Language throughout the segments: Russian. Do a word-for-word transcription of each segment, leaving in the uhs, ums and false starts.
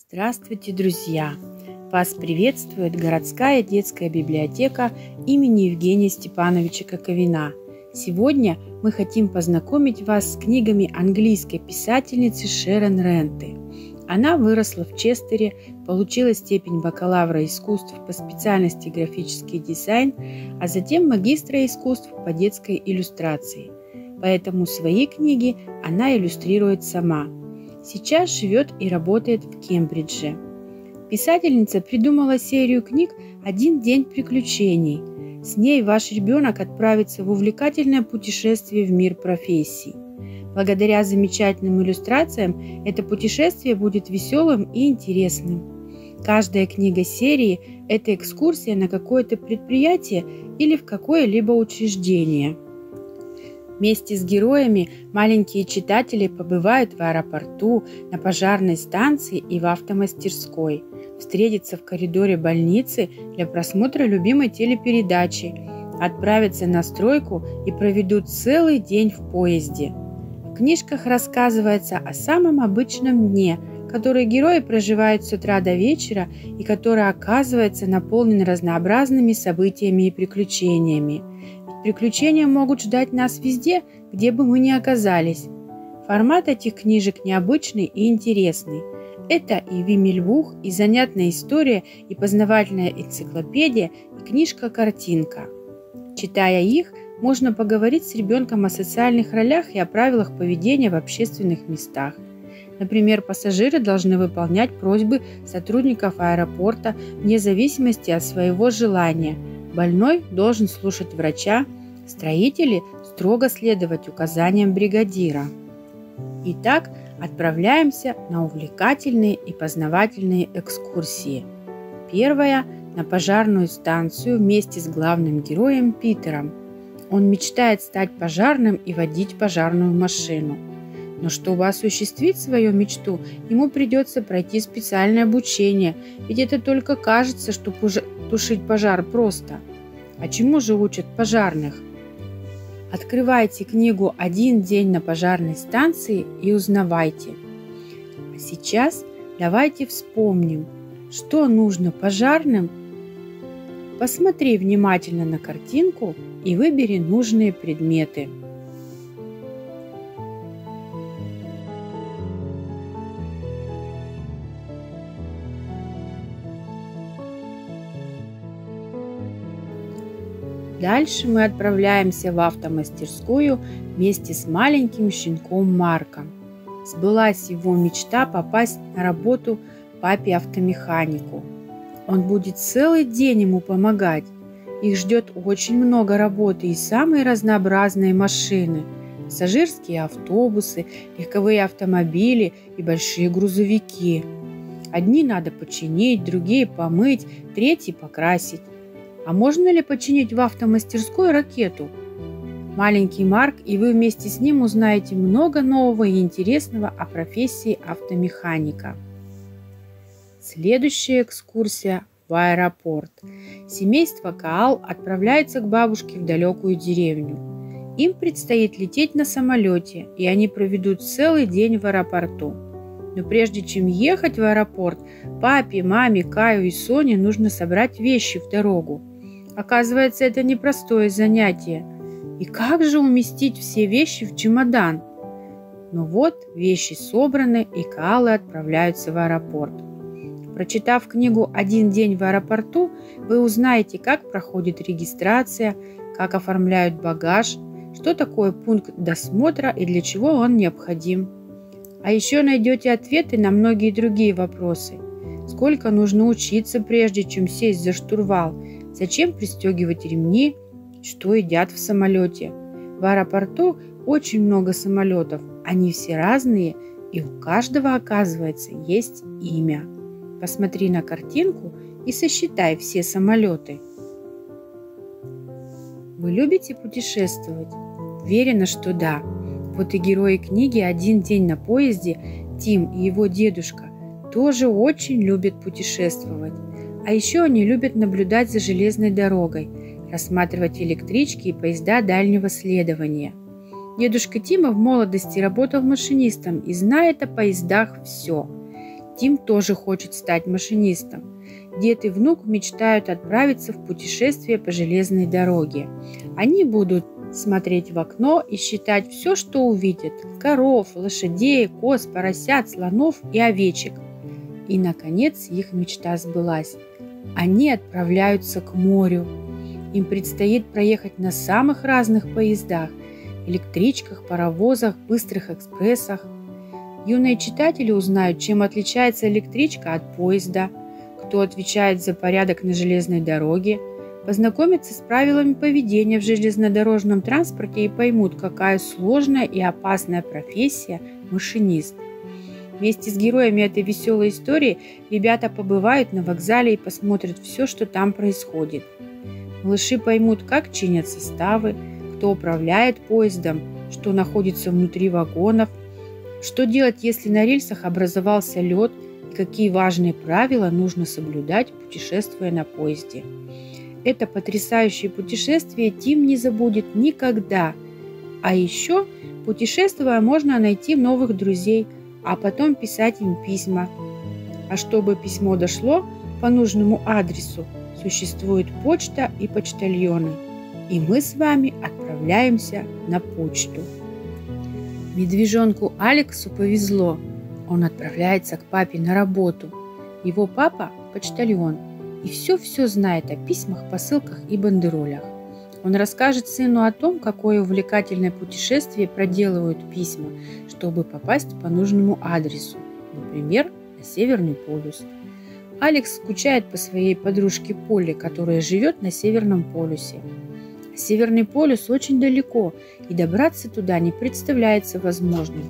Здравствуйте, друзья! Вас приветствует городская детская библиотека имени Евгения Степановича Коковина. Сегодня мы хотим познакомить вас с книгами английской писательницы Шерон Ренты. Она выросла в Честере, получила степень бакалавра искусств по специальности графический дизайн, а затем магистра искусств по детской иллюстрации. Поэтому свои книги она иллюстрирует сама. Сейчас живет и работает в Кембридже. Писательница придумала серию книг «Один день приключений». С ней ваш ребенок отправится в увлекательное путешествие в мир профессий. Благодаря замечательным иллюстрациям это путешествие будет веселым и интересным. Каждая книга серии – это экскурсия на какое-то предприятие или в какое-либо учреждение. Вместе с героями маленькие читатели побывают в аэропорту, на пожарной станции и в автомастерской, встретятся в коридоре больницы для просмотра любимой телепередачи, отправятся на стройку и проведут целый день в поезде. В книжках рассказывается о самом обычном дне, который герои проживают с утра до вечера и который оказывается наполнен разнообразными событиями и приключениями. Приключения могут ждать нас везде, где бы мы ни оказались. Формат этих книжек необычный и интересный. Это и Вимельбух, и занятная история, и познавательная энциклопедия, и книжка-картинка. Читая их, можно поговорить с ребенком о социальных ролях и о правилах поведения в общественных местах. Например, пассажиры должны выполнять просьбы сотрудников аэропорта вне зависимости от своего желания. Больной должен слушать врача, строители строго следовать указаниям бригадира. Итак, отправляемся на увлекательные и познавательные экскурсии. Первая – на пожарную станцию вместе с главным героем Питером. Он мечтает стать пожарным и водить пожарную машину. Но чтобы осуществить свою мечту, ему придется пройти специальное обучение, ведь это только кажется, что тушить пожар просто. А чему же учат пожарных? Открывайте книгу «Один день на пожарной станции» и узнавайте. А сейчас давайте вспомним, что нужно пожарным. Посмотри внимательно на картинку и выбери нужные предметы. Дальше мы отправляемся в автомастерскую вместе с маленьким щенком Марком. Сбылась его мечта попасть на работу папе-автомеханику. Он будет целый день ему помогать. Их ждет очень много работы и самые разнообразные машины. Пассажирские автобусы, легковые автомобили и большие грузовики. Одни надо починить, другие помыть, третьи покрасить. А можно ли починить в автомастерской ракету? Маленький Марк и вы вместе с ним узнаете много нового и интересного о профессии автомеханика. Следующая экскурсия в аэропорт. Семейство Каал отправляется к бабушке в далекую деревню. Им предстоит лететь на самолете, и они проведут целый день в аэропорту. Но прежде чем ехать в аэропорт, папе, маме, Каю и Соне нужно собрать вещи в дорогу. Оказывается, это непростое занятие. И как же уместить все вещи в чемодан? Но вот вещи собраны, и Каалы отправляются в аэропорт. Прочитав книгу «Один день в аэропорту», вы узнаете, как проходит регистрация, как оформляют багаж, что такое пункт досмотра и для чего он необходим. А еще найдете ответы на многие другие вопросы. Сколько нужно учиться, прежде чем сесть за штурвал? Зачем пристегивать ремни? Что едят в самолете? В аэропорту очень много самолетов. Они все разные, и у каждого, оказывается, есть имя. Посмотри на картинку и сосчитай все самолеты. Вы любите путешествовать? Уверена, что да. Вот и герои книги «Один день на поезде» Тим и его дедушка тоже очень любят путешествовать. А еще они любят наблюдать за железной дорогой, рассматривать электрички и поезда дальнего следования. Дедушка Тима в молодости работал машинистом и знает о поездах все. Тим тоже хочет стать машинистом. Дед и внук мечтают отправиться в путешествие по железной дороге. Они будут смотреть в окно и считать все, что увидят – коров, лошадей, коз, поросят, слонов и овечек. И, наконец, их мечта сбылась. Они отправляются к морю. Им предстоит проехать на самых разных поездах – электричках, паровозах, быстрых экспрессах. Юные читатели узнают, чем отличается электричка от поезда, кто отвечает за порядок на железной дороге, познакомятся с правилами поведения в железнодорожном транспорте и поймут, какая сложная и опасная профессия – машинист. Вместе с героями этой веселой истории ребята побывают на вокзале и посмотрят все, что там происходит. Малыши поймут, как чинят составы, кто управляет поездом, что находится внутри вагонов, что делать, если на рельсах образовался лед, и какие важные правила нужно соблюдать, путешествуя на поезде. Это потрясающее путешествие Тим не забудет никогда. А еще, путешествуя, можно найти новых друзей, а потом писать им письма. А чтобы письмо дошло по нужному адресу, существует почта и почтальоны. И мы с вами отправляемся на почту. Медвежонку Алексу повезло. Он отправляется к папе на работу. Его папа – почтальон. И все-все знает о письмах, посылках и бандеролях. Он расскажет сыну о том, какое увлекательное путешествие проделывают письма, чтобы попасть по нужному адресу, например, на Северный полюс. Алекс скучает по своей подружке Полли, которая живет на Северном полюсе. Северный полюс очень далеко, и добраться туда не представляется возможным.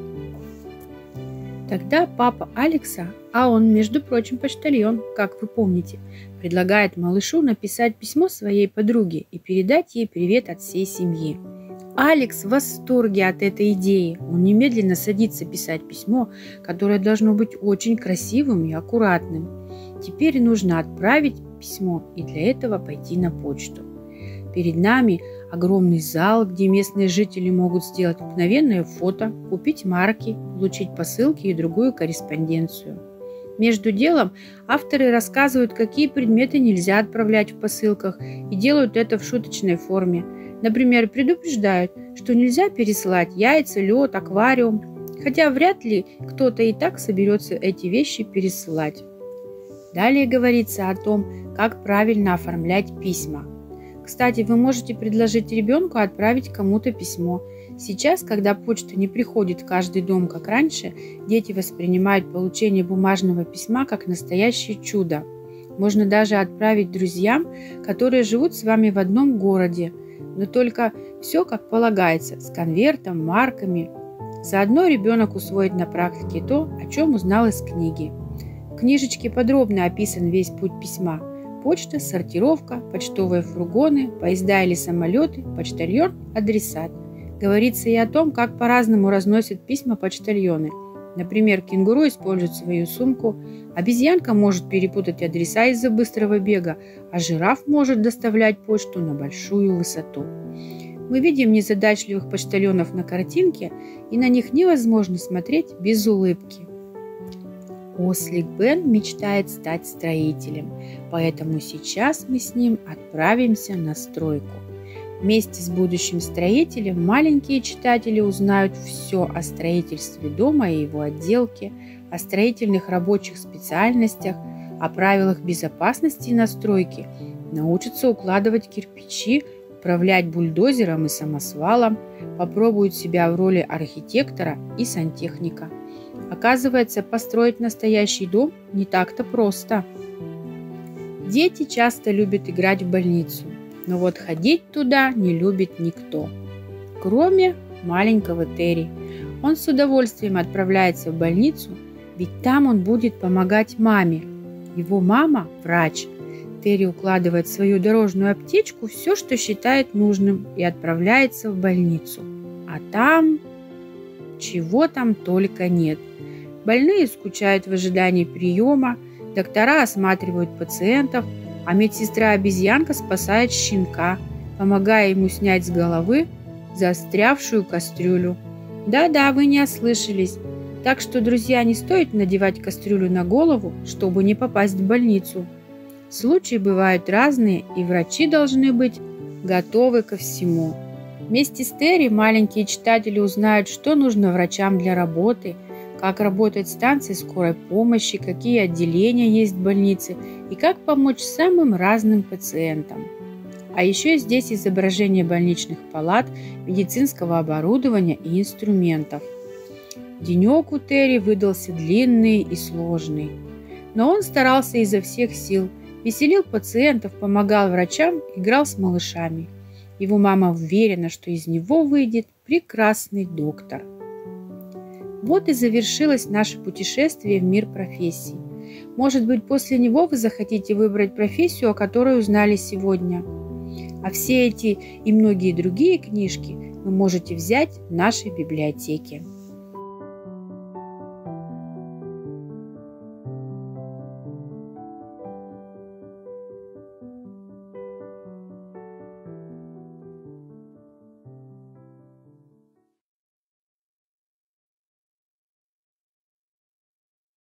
Тогда папа Алекса, а он, между прочим, почтальон, как вы помните, предлагает малышу написать письмо своей подруге и передать ей привет от всей семьи. Алекс в восторге от этой идеи. Он немедленно садится писать письмо, которое должно быть очень красивым и аккуратным. Теперь нужно отправить письмо и для этого пойти на почту. Перед нами огромный зал, где местные жители могут сделать мгновенное фото, купить марки, получить посылки и другую корреспонденцию. Между делом авторы рассказывают, какие предметы нельзя отправлять в посылках, и делают это в шуточной форме. Например, предупреждают, что нельзя пересылать яйца, лед, аквариум, хотя вряд ли кто-то и так соберется эти вещи пересылать. Далее говорится о том, как правильно оформлять письма. Кстати, вы можете предложить ребенку отправить кому-то письмо. Сейчас, когда почта не приходит в каждый дом, как раньше, дети воспринимают получение бумажного письма как настоящее чудо. Можно даже отправить друзьям, которые живут с вами в одном городе, но только все как полагается, с конвертом, марками. Заодно ребенок усвоит на практике то, о чем узнал из книги. В книжечке подробно описан весь путь письма. Почта, сортировка, почтовые фургоны, поезда или самолеты, почтальон, адресат. Говорится и о том, как по-разному разносят письма почтальоны. Например, кенгуру использует свою сумку, обезьянка может перепутать адреса из-за быстрого бега, а жираф может доставлять почту на большую высоту. Мы видим незадачливых почтальонов на картинке, и на них невозможно смотреть без улыбки. Ослик Бен мечтает стать строителем, поэтому сейчас мы с ним отправимся на стройку. Вместе с будущим строителем маленькие читатели узнают все о строительстве дома и его отделке, о строительных рабочих специальностях, о правилах безопасности на стройке, научатся укладывать кирпичи, управлять бульдозером и самосвалом, попробуют себя в роли архитектора и сантехника. Оказывается, построить настоящий дом не так-то просто. Дети часто любят играть в больницу, но вот ходить туда не любит никто, кроме маленького Терри. Он с удовольствием отправляется в больницу, ведь там он будет помогать маме. Его мама – врач. Терри укладывает в свою дорожную аптечку все, что считает нужным, и отправляется в больницу. А там чего там только нет. Больные скучают в ожидании приема, доктора осматривают пациентов, а медсестра-обезьянка спасает щенка, помогая ему снять с головы застрявшую кастрюлю. Да-да, вы не ослышались. Так что, друзья, не стоит надевать кастрюлю на голову, чтобы не попасть в больницу. Случаи бывают разные, и врачи должны быть готовы ко всему. Вместе с Терри маленькие читатели узнают, что нужно врачам для работы, как работают станции скорой помощи, какие отделения есть в больнице и как помочь самым разным пациентам. А еще здесь изображение больничных палат, медицинского оборудования и инструментов. Денек у Терри выдался длинный и сложный, но он старался изо всех сил, веселил пациентов, помогал врачам, играл с малышами. Его мама уверена, что из него выйдет прекрасный доктор. Вот и завершилось наше путешествие в мир профессий. Может быть, после него вы захотите выбрать профессию, о которой узнали сегодня. А все эти и многие другие книжки вы можете взять в нашей библиотеке.